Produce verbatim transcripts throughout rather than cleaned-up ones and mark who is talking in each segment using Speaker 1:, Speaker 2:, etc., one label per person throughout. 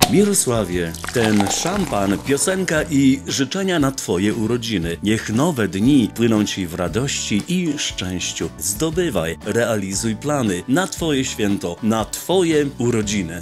Speaker 1: Mirosławie, ten szampan, piosenka i życzenia na Twoje urodziny. Niech nowe dni płyną Ci w radości i szczęściu. Zdobywaj, realizuj plany na Twoje święto, na Twoje urodziny.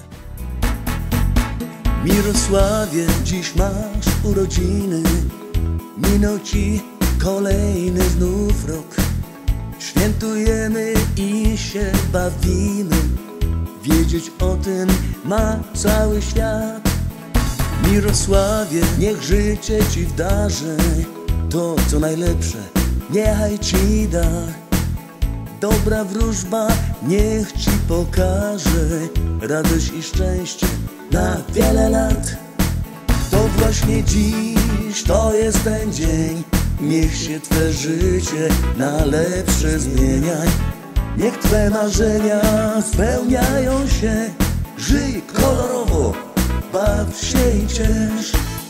Speaker 1: Mirosławie, dziś masz urodziny. Minął Ci kolejny znów rok. Świętujemy i się bawimy. Wiedzieć o tym ma cały świat. Mirosławie, niech życie Ci wdarzy to, co najlepsze, niechaj Ci da. Dobra wróżba niech Ci pokaże radość i szczęście na wiele lat. To właśnie dziś, to jest ten dzień. Niech się Twe życie na lepsze zmienia. Niech Twe marzenia spełniają się. Żyj kolorowo, baw się i ciesz.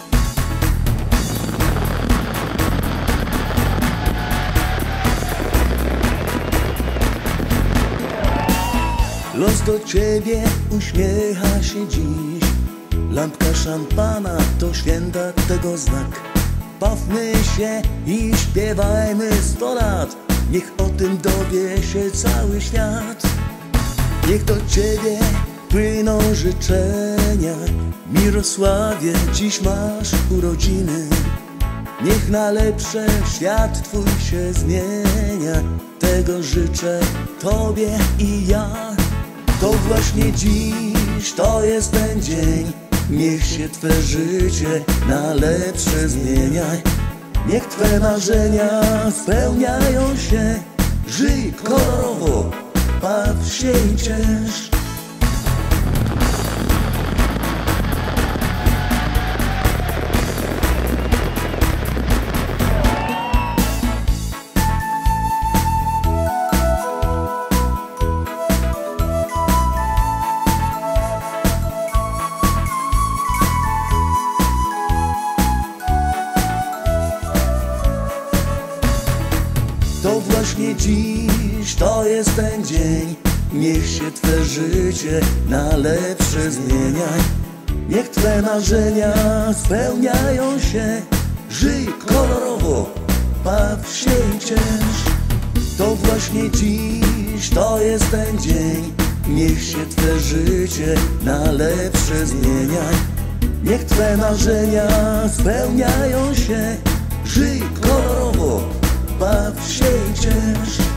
Speaker 1: Los do Ciebie uśmiecha się dziś. Lampka szampana to święta tego znak. Bawmy się i śpiewajmy sto lat. Niech o tym dowie się cały świat. Niech do Ciebie płyną życzenia. Mirosławie, dziś masz urodziny. Niech na lepsze świat Twój się zmienia. Tego życzę Tobie i ja. To właśnie dziś, to jest ten dzień. Niech się Twe życie na lepsze zmienia. Niech Twe marzenia spełniają się. Żyj kolorowo, baw się i ciesz. To właśnie dziś, to jest ten dzień. Niech się Twe życie na lepsze zmienia. Niech Twe marzenia spełniają się. Żyj kolorowo, baw się i ciesz. To właśnie dziś, to jest ten dzień. Niech się Twe życie na lepsze zmienia. Niech Twe marzenia spełniają się. Żyj kolorowo, baw się i ciesz.